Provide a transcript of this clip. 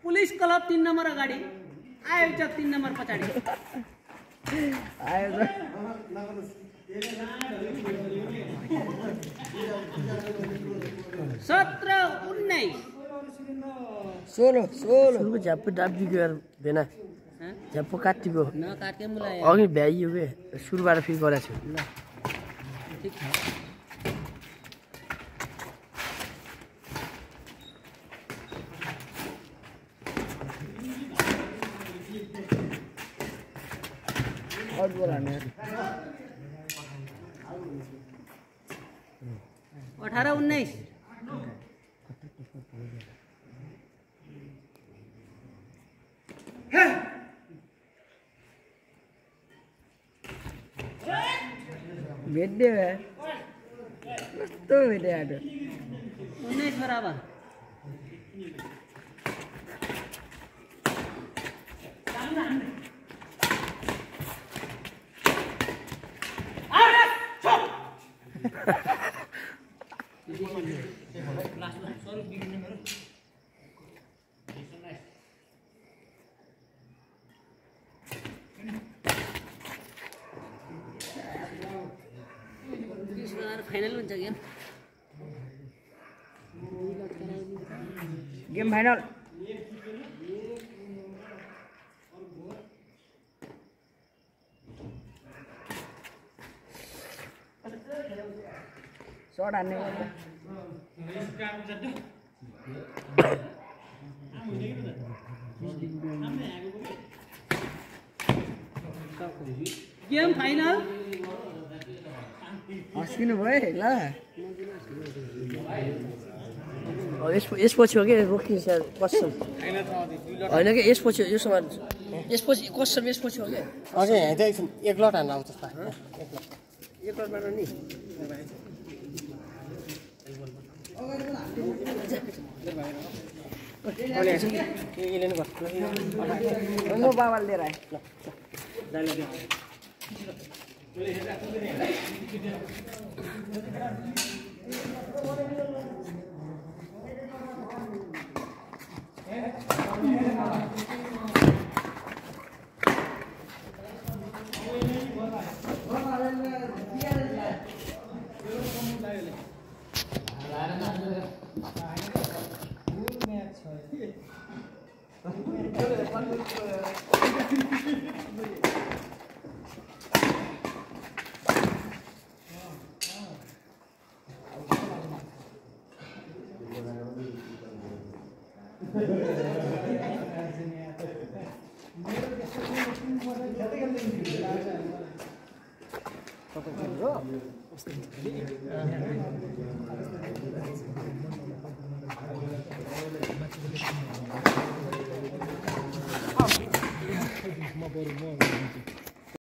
police club 3 number अगाडि आयोजक 3 number पछाडि आयोजक 17 19 16 झ्याप्पो डाब्बीको यार भेना झ्याप्पो काटिको न काटे मुलाई अघि भ्याइयो के सुरुबाट फेरि गरेको छु ल ठीक छ आउट बल हान्ने 18 19 भेट्यो कस्तो भेट्यो आटो 19 बराबर फाइनल हुन्छ गेम फाइनल शॉट हान्ने गेम फाइनल हस्किनु भयो ल यसपछि हो कि रोकिन्छ कसम होइन कि यसपछि यो सामान यसपछि कसम यसपछि हो कि अझै यहाँ एकछिन एक लट हान्न आउँछ एक लटबाट नि म बाबाले लिएर आएँ